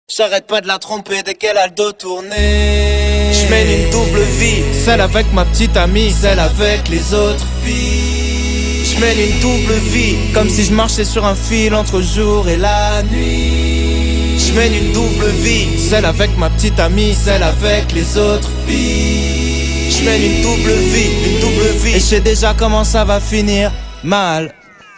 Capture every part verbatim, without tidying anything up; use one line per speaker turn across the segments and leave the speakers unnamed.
J'arrête pas de la tromper dès qu'elle a le dos tourné.
J'mène une double vie,
celle avec ma petite amie, celle avec les autres filles.
J'mène une double vie,
comme si je marchais sur un fil entre jour et la nuit.
J'mène une double vie,
celle avec ma petite amie, celle avec les autres filles.
J'mène une double vie, une double vie.
Et je sais déjà comment ça va finir mal.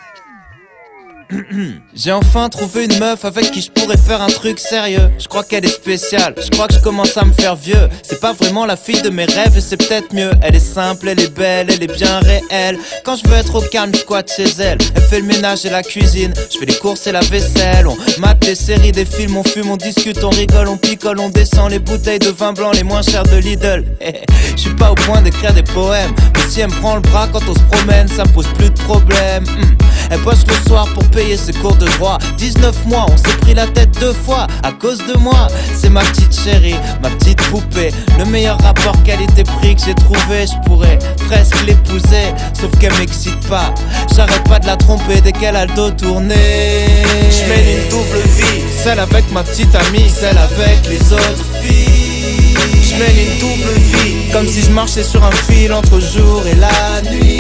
J'ai enfin trouvé une meuf avec qui je pourrais faire un truc sérieux. Je crois qu'elle est spéciale, je crois que je commence à me faire vieux. C'est pas vraiment la fille de mes rêves et c'est peut-être mieux. Elle est simple, elle est belle, elle est bien réelle. Quand je veux être au calme, je squatte chez elle. Elle fait le ménage et la cuisine, je fais les courses et la vaisselle. On mate des séries, des films, on fume, on discute, on rigole, on picole, on descend les bouteilles de vin blanc les moins chères de Lidl. Je suis pas au point d'écrire des poèmes, mais si elle me prend le bras quand on se promène, ça me pose plus de problème. Elle bosse le soir pour payer ses cours de droit. Dix-neuf mois, on s'est pris la tête deux fois à cause de moi. C'est ma petite chérie, ma petite poupée. Le meilleur rapport qualité-prix que j'ai trouvé. Je pourrais presque l'épouser, sauf qu'elle m'excite pas. J'arrête pas de la tromper dès qu'elle a le dos tourné.
J'mène une double vie,
celle avec ma petite amie, celle avec les autres filles.
J'mène une double vie,
comme si je marchais sur un fil entre jour et la nuit.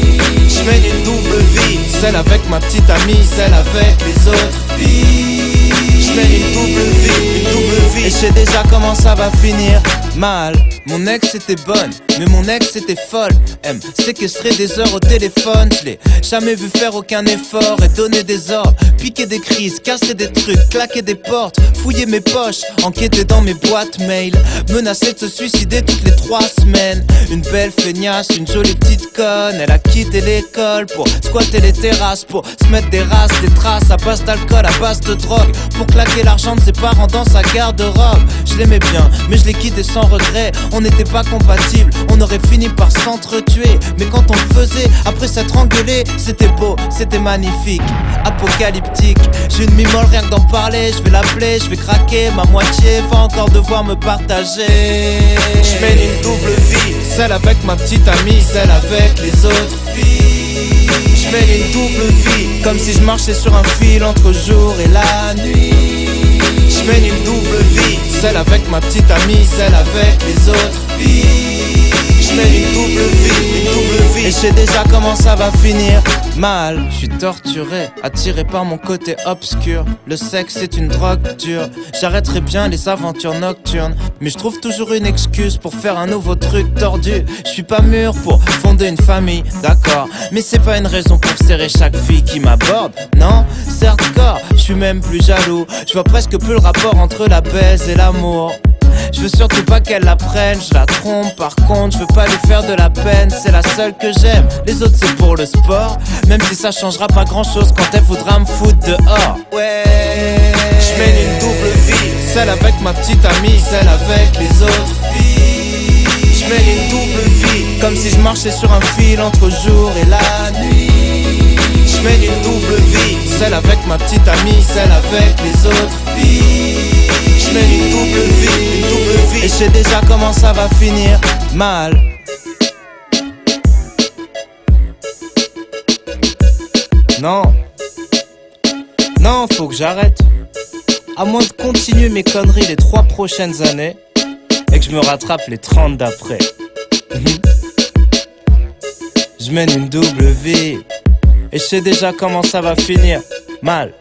J'mène une double vie,
celle avec ma petite amie, celle avec les autres filles.
J'mène une double vie, une double vie.
Et je sais déjà comment ça va finir mal. Mon ex était bonne, mais mon ex était folle. Elle me séquestrait des heures au téléphone. Je l'ai jamais vu faire aucun effort et donner des ordres, piquer des crises, casser des trucs, claquer des portes, fouiller mes poches, enquêter dans mes boîtes mail, menacer de se suicider toutes les trois semaines. Une belle feignasse, une jolie petite conne. Elle a quitté l'école pour squatter les terrasses, pour se mettre des races, des traces à base d'alcool, à base de drogue, pour claquer l'argent de ses parents dans sa garde-robe. Je l'aimais bien, mais je l'ai quitté sans regret. On n'était pas compatibles, on aurait fini par s'entretuer. Mais quand on le faisait, après s'être engueulé, c'était beau, c'était magnifique, apocalyptique. J'ai une mimole rien que d'en parler. Je vais l'appeler, je vais craquer. Ma moitié va encore devoir me partager.
J'mène une double vie,
celle avec ma petite amie, celle avec les autres filles.
J'mène une double vie,
comme si je marchais sur un fil entre jour et la nuit.
J'mène une double vie,
celle avec ma petite amie, celle avec les autres filles.
J'mène une double vie, une double vie.
Et je sais déjà comment ça va finir mal. Je suis torturé, attiré par mon côté obscur. Le sexe c'est une drogue dure. J'arrêterai bien les aventures nocturnes, mais je trouve toujours une excuse pour faire un nouveau truc tordu. Je suis pas mûr pour fonder une famille, d'accord, mais c'est pas une raison pour serrer chaque fille qui m'aborde. Non, c'est hardcore, je suis même plus jaloux. Je vois presque plus le rapport entre la baise et l'amour. Je veux surtout pas qu'elle la prenne, je la trompe par contre, je veux pas lui faire de la peine. C'est la seule que j'aime, les autres c'est pour le sport. Même si ça changera pas grand chose quand elle voudra me foutre dehors.
Ouais, j'mène une double vie,
celle avec ma petite amie, celle avec les autres filles.
J'mène une double vie,
comme si je marchais sur un fil entre jour et la nuit.
J'mène une double vie,
celle avec ma petite amie, celle avec les autres filles.
J'mène une double vie, une double vie.
Et je sais déjà comment ça va finir mal. Non, non, faut que j'arrête. À moins de continuer mes conneries les trois prochaines années et que je me rattrape les trente d'après. Je mène une double vie et je sais déjà comment ça va finir mal.